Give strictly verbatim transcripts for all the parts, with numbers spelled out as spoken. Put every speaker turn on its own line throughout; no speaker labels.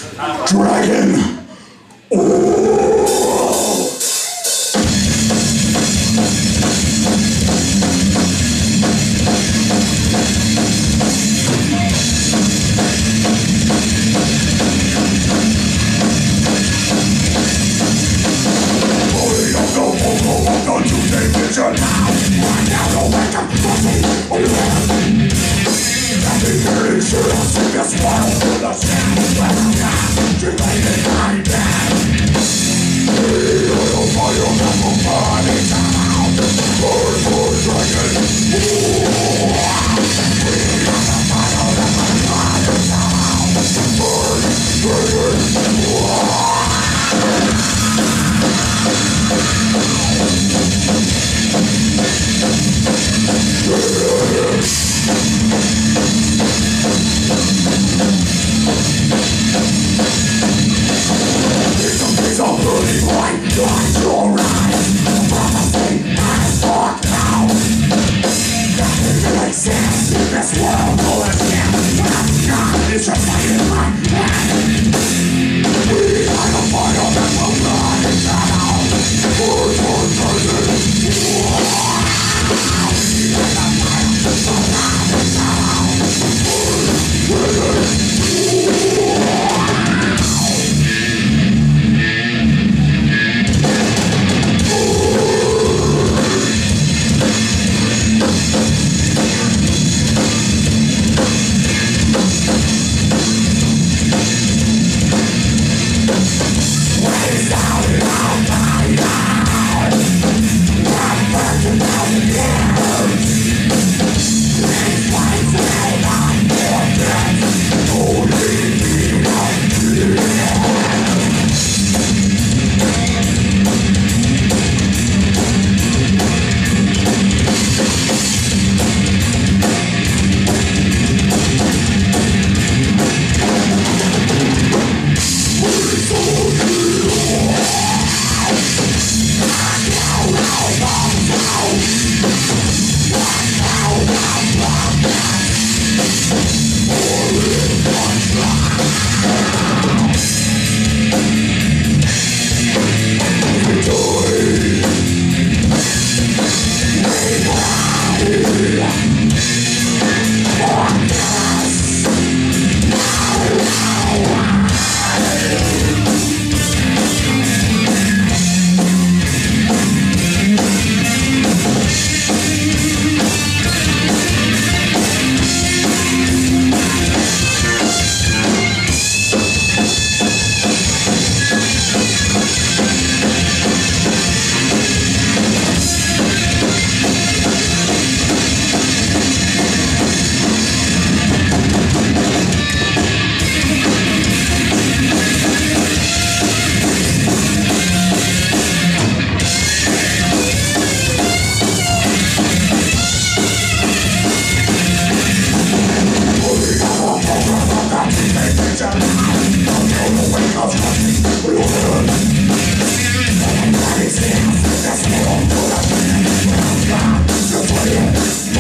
Dragon! Oh! Holy of the vocal of the Tuesday vision. Right now the weapon pussy away. Nothing very serious in this world. For the sand where I'm at. Dreaming my bed. The oil fire that will burn it down. Burn for dragon. We are the fire that will burn it down. Burn dragon. It's a burning light, light your eyes. Prophecy has walked out. Nothing exists in this world, all is death. Without God is your fighting my head. We are the fire that will burn it down. Burn for eternity. We are the fire that will burn it down. Burn, burn, burn.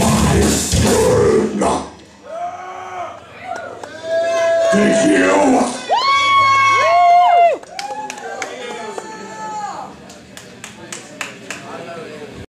Thank you!